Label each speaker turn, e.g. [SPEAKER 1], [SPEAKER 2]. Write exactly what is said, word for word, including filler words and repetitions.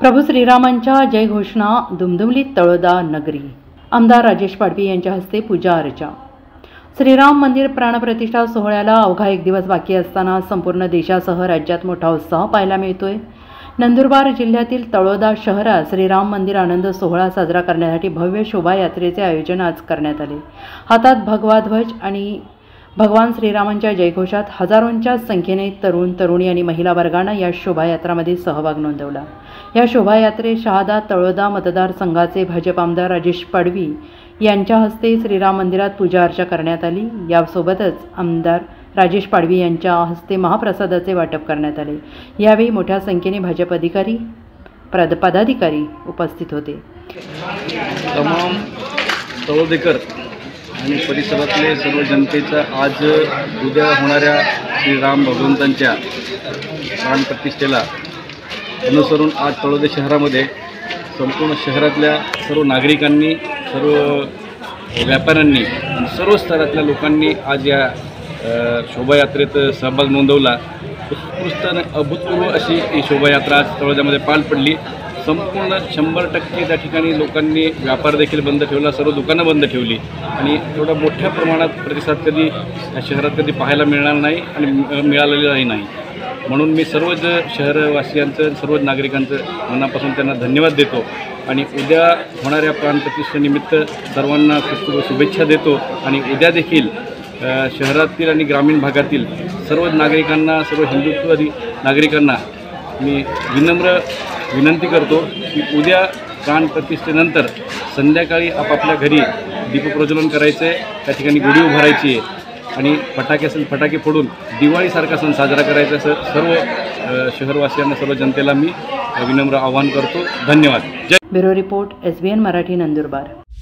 [SPEAKER 1] प्रभू श्रीरामांच्या जयघोषणा दुमदुमलीत तळोदा नगरी। आमदार राजेश पाडवी यांच्या हस्ते पूजा अर्चा। श्रीराम मंदिर प्राणप्रतिष्ठा सोहळ्याला अवघा एक दिवस बाकी असताना संपूर्ण देशासह राज्यात मोठा उत्साह पाहायला मिळतोय। नंदुरबार जिल्ह्यातील तळोदा शहरात श्रीराम मंदिर आनंद सोहळा साजरा करण्यासाठी भव्य शोभायात्रेचे आयोजन आज करण्यात आले। हातात भगवा ध्वज आणि भगवान श्रीरामांच्या जयघोषात हजारोंच्या संख्येने तरुण तरुणी आणि महिला वर्गाने या शोभायात्रामध्ये सहभाग नोंदवला। या शोभायात्रेत शहादा तळोदा मतदारसंघाचे भाजप आमदार राजेश पाडवी यांच्या हस्ते श्रीराम मंदिरात पूजा अर्चा करण्यात आली। यासोबतच आमदार राजेश पाडवी यांच्या हस्ते महाप्रसादाचे वाटप करण्यात आले। यावेळी मोठ्या संख्येने भाजप अधिकारी पदाधिकारी उपस्थित होते।
[SPEAKER 2] तमाम तळोदेकर आणि परिसरातले सर्व जनतेचा आज उद्या होणाऱ्या श्रीराम भगवंतांच्या प्राणप्रतिष्ठेला अनुसरून आज तळोदे शहरामध्ये संपूर्ण शहरातल्या सर्व नागरिकांनी, सर्व व्यापाऱ्यांनी, सर्व स्तरातल्या लोकांनी आज या शोभायात्रेत सहभाग नोंदवला। उत्कृष्ट आणि अभूतपूर्व अशी ही शोभायात्रा आज तळोद्यामध्ये पार पडली। संपूर्ण शंभर टक्के त्या ठिकाणी लोकांनी व्यापार देखील बंद ठेवला, सर्व दुकानं बंद ठेवली आणि एवढा मोठ्या प्रमाणात प्रतिसाद कधी या शहरात कधी पाहायला मिळणार नाही आणि मिळालेलाही नाही। म्हणून मी सर्वच शहरवासियांचं, सर्व नागरिकांचं मनापासून त्यांना धन्यवाद देतो आणि उद्या होणाऱ्या प्राणप्रतिष्ठेनिमित्त सर्वांना खूप खूप शुभेच्छा देतो। आणि उद्या देखील शहरातील आणि ग्रामीण भागातील सर्व नागरिकांना, सर्व हिंदुत्ववादी नागरिकांना मी विनम्र विनंती करतो की उद्या प्राणप्रतिष्ठेनंतर संध्याकाळी आपापल्या घरी दीपप्रज्वलन करायचं आहे, त्या ठिकाणी गुढी उभारायची आहे आणि फटाके असेल फटाके फोडून दिवाळीसारखा सण साजरा करायचा असं सर्व शहरवासियांना, सर्व जनतेला मी विनम्र आवाहन करतो। धन्यवाद। जय।
[SPEAKER 1] Bureau report, S B N Marathi, Nandurbar.